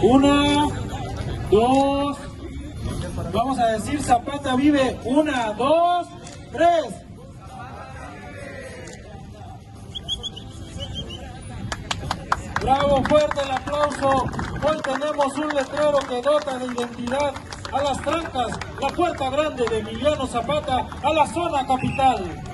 Una, dos, vamos a decir Zapata vive. Una, dos, tres. Bravo, fuerte el aplauso. Hoy tenemos un letrero que dota de identidad a las trancas, la puerta grande de Emiliano Zapata a la zona capital.